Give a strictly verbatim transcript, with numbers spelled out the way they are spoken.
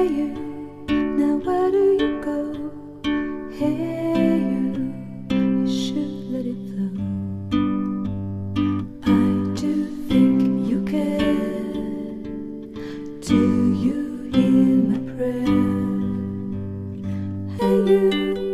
you, now where do you go? Hey you, you should let it flow. I do think you care. Do you hear my prayer? Hey you.